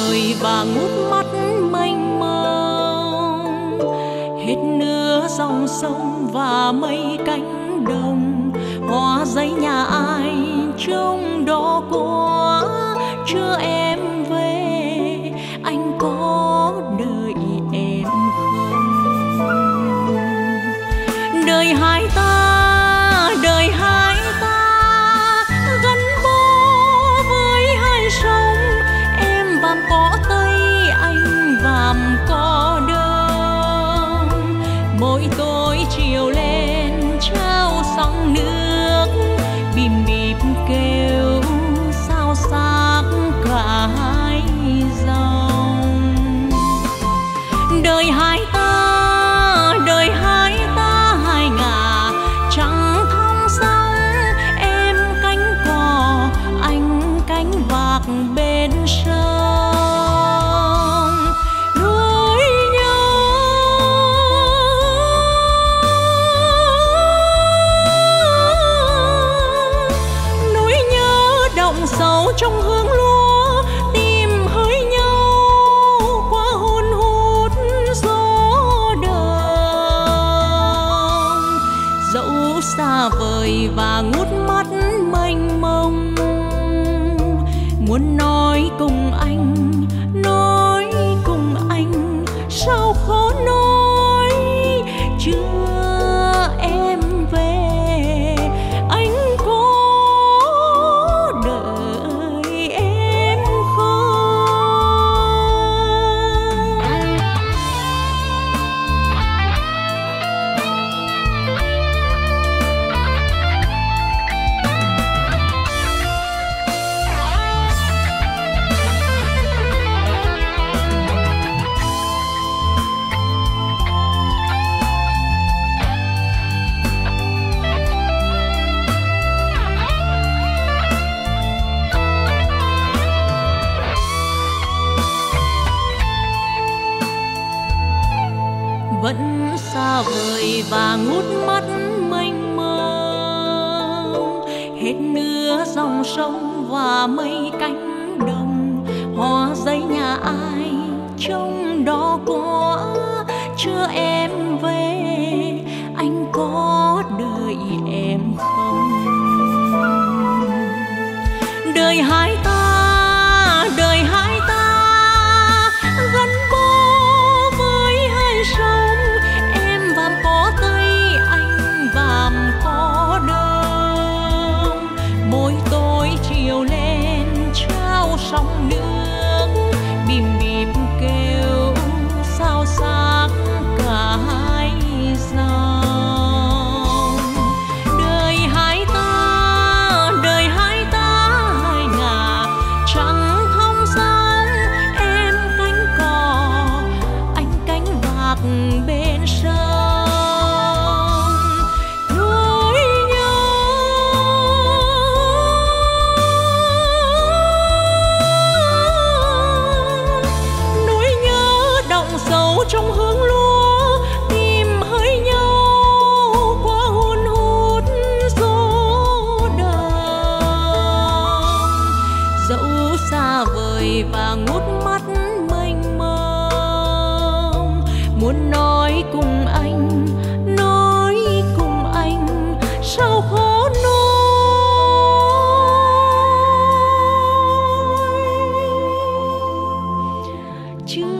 vời và ngút mắt mênh mông, hết nửa dòng sông và mấy cánh đồng. Hoa giấy nhà ai trông đó quá, chưa em về anh có đợi em không? Đời hai ta gắn bó với hai sông, em vàm cỏ tây anh vàm cỏ đông. Mỗi tối chiều lên trao sóng nước, bìm bịp kêu sao xác cả hai dòng. Đời hai ta hai ngả trăng thong sóng, em cánh cò anh cánh vạc bên sông. Nỗi nhớ động sâu trong hương lúa, tìm hơi nhau qua hun hút gió đông. Dẫu xa vời và ngút mắt mênh mông, muốn nói cùng anh sao khó nói. Chưa em về anh có đợi em không? Vẫn xa vời và ngút mắt mênh mông, hết nửa dòng sông và mấy cánh đồng. Hoa giấy nhà ai trông đó quá, chưa em về anh có đợi em không? Đời hai ta gắn bó với hai sông, em vàm cỏ tây anh vàm cỏ đông. Mỗi tối chiều lên trao sóng nước, bìm bịp kêu sao xác cả hai dòng. Đời hai ta hai ngả trăng thong sóng, em cánh cò anh cánh vạc bên sông. Nỗi nhớ động sâu trong hương lúa, tìm hơi nhau qua hun hút gió đông. Dẫu xa vời và ngút mắt mênh mông, muốn nói cùng anh sao khó nói. Chưa